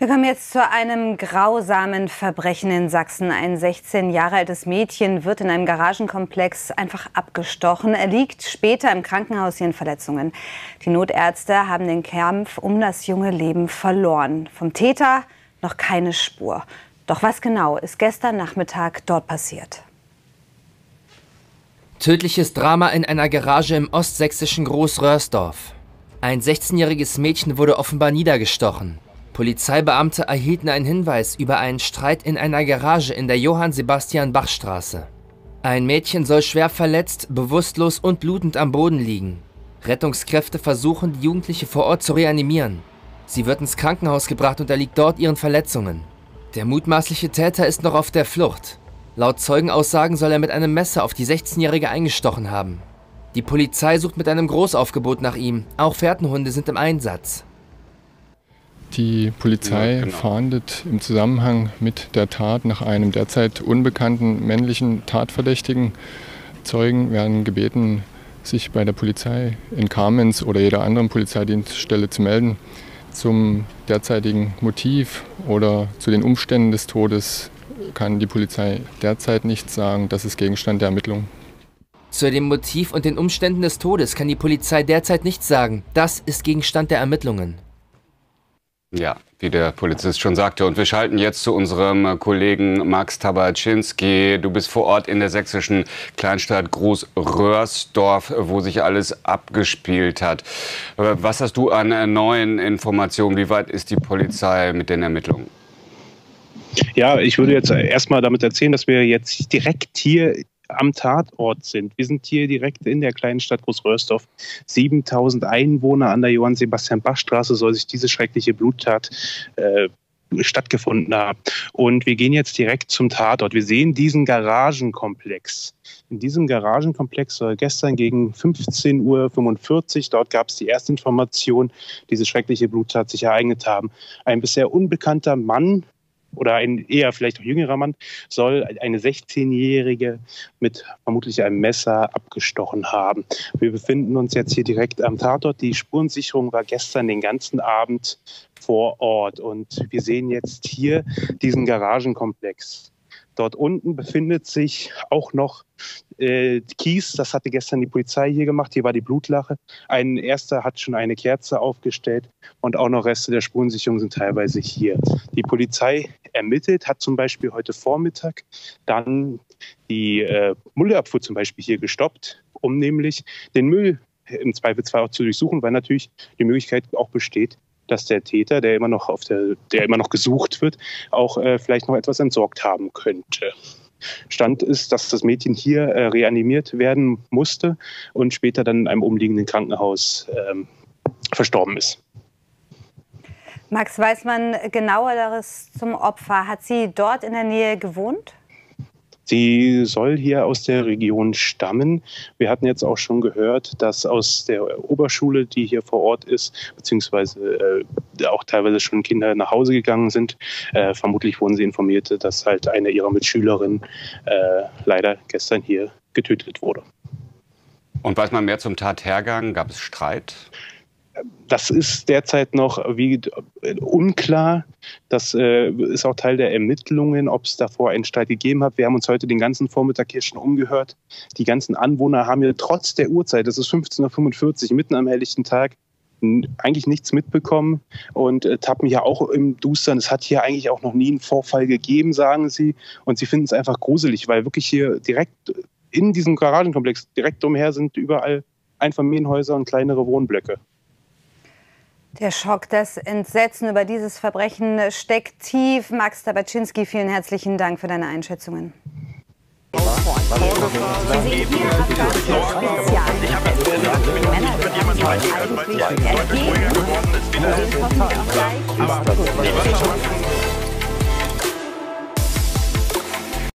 Wir kommen jetzt zu einem grausamen Verbrechen in Sachsen. Ein 16 Jahre altes Mädchen wird in einem Garagenkomplex einfach abgestochen. Er liegt später im Krankenhaus ihren Verletzungen. Die Notärzte haben den Kampf um das junge Leben verloren. Vom Täter noch keine Spur. Doch was genau ist gestern Nachmittag dort passiert? Tödliches Drama in einer Garage im ostsächsischen Großröhrsdorf. Ein 16-jähriges Mädchen wurde offenbar niedergestochen. Polizeibeamte erhielten einen Hinweis über einen Streit in einer Garage in der Johann-Sebastian-Bach-Straße. Ein Mädchen soll schwer verletzt, bewusstlos und blutend am Boden liegen. Rettungskräfte versuchen, die Jugendliche vor Ort zu reanimieren. Sie wird ins Krankenhaus gebracht und erliegt dort ihren Verletzungen. Der mutmaßliche Täter ist noch auf der Flucht. Laut Zeugenaussagen soll er mit einem Messer auf die 16-Jährige eingestochen haben. Die Polizei sucht mit einem Großaufgebot nach ihm. Auch Fährtenhunde sind im Einsatz. Die Polizei fahndet im Zusammenhang mit der Tat nach einem derzeit unbekannten männlichen Tatverdächtigen. Zeugen werden gebeten, sich bei der Polizei in Kamenz oder jeder anderen Polizeidienststelle zu melden. Zum derzeitigen Motiv oder zu den Umständen des Todes kann die Polizei derzeit nichts sagen. Das ist Gegenstand der Ermittlungen. Zu dem Motiv und den Umständen des Todes kann die Polizei derzeit nichts sagen. Das ist Gegenstand der Ermittlungen. Ja, wie der Polizist schon sagte. Und wir schalten jetzt zu unserem Kollegen Max Tabaczynski. Du bist vor Ort in der sächsischen Kleinstadt Großröhrsdorf, wo sich alles abgespielt hat. Was hast du an neuen Informationen? Wie weit ist die Polizei mit den Ermittlungen? Ja, ich würde jetzt erstmal damit erzählen, dass wir jetzt direkt hier am Tatort sind. Wir sind hier direkt in der kleinen Stadt Großröhrsdorf. 7000 Einwohner an der Johann-Sebastian-Bach-Straße soll sich diese schreckliche Bluttat stattgefunden haben. Und wir gehen jetzt direkt zum Tatort. Wir sehen diesen Garagenkomplex. In diesem Garagenkomplex soll gestern gegen 15:45 Uhr, dort gab es die erste Information, diese schreckliche Bluttat sich ereignet haben. Ein bisher unbekannter Mann oder ein eher vielleicht auch jüngerer Mann soll eine 16-Jährige mit vermutlich einem Messer abgestochen haben. Wir befinden uns jetzt hier direkt am Tatort. Die Spurensicherung war gestern den ganzen Abend vor Ort und wir sehen jetzt hier diesen Garagenkomplex. Dort unten befindet sich auch noch Kies, das hatte gestern die Polizei hier gemacht, hier war die Blutlache. Ein Erster hat schon eine Kerze aufgestellt und auch noch Reste der Spurensicherung sind teilweise hier. Die Polizei ermittelt, hat zum Beispiel heute Vormittag dann die Müllabfuhr zum Beispiel hier gestoppt, um nämlich den Müll im Zweifelsfall auch zu durchsuchen, weil natürlich die Möglichkeit auch besteht, dass der Täter, der immer noch gesucht wird, auch vielleicht noch etwas entsorgt haben könnte. Stand ist, dass das Mädchen hier reanimiert werden musste und später dann in einem umliegenden Krankenhaus verstorben ist. Max, weiß man genaueres zum Opfer? Hat sie dort in der Nähe gewohnt? Sie soll hier aus der Region stammen. Wir hatten jetzt auch schon gehört, dass aus der Oberschule, die hier vor Ort ist, beziehungsweise auch teilweise schon Kinder nach Hause gegangen sind. Vermutlich wurden sie informiert, dass halt eine ihrer Mitschülerinnen leider gestern hier getötet wurde. Und weiß man mehr zum Tathergang? Gab es Streit? Das ist derzeit noch unklar. Das ist auch Teil der Ermittlungen, ob es davor einen Streit gegeben hat. Wir haben uns heute den ganzen Vormittag hier schon umgehört. Die ganzen Anwohner haben hier trotz der Uhrzeit, das ist 15:45 Uhr, mitten am helllichten Tag, eigentlich nichts mitbekommen und tappen hier auch im Dustern. Es hat hier eigentlich auch noch nie einen Vorfall gegeben, sagen sie. Und sie finden es einfach gruselig, weil wirklich hier direkt in diesem Garagenkomplex, direkt umher sind überall Einfamilienhäuser und kleinere Wohnblöcke. Der Schock, das Entsetzen über dieses Verbrechen steckt tief. Max Tabaczynski, vielen herzlichen Dank für deine Einschätzungen. Wir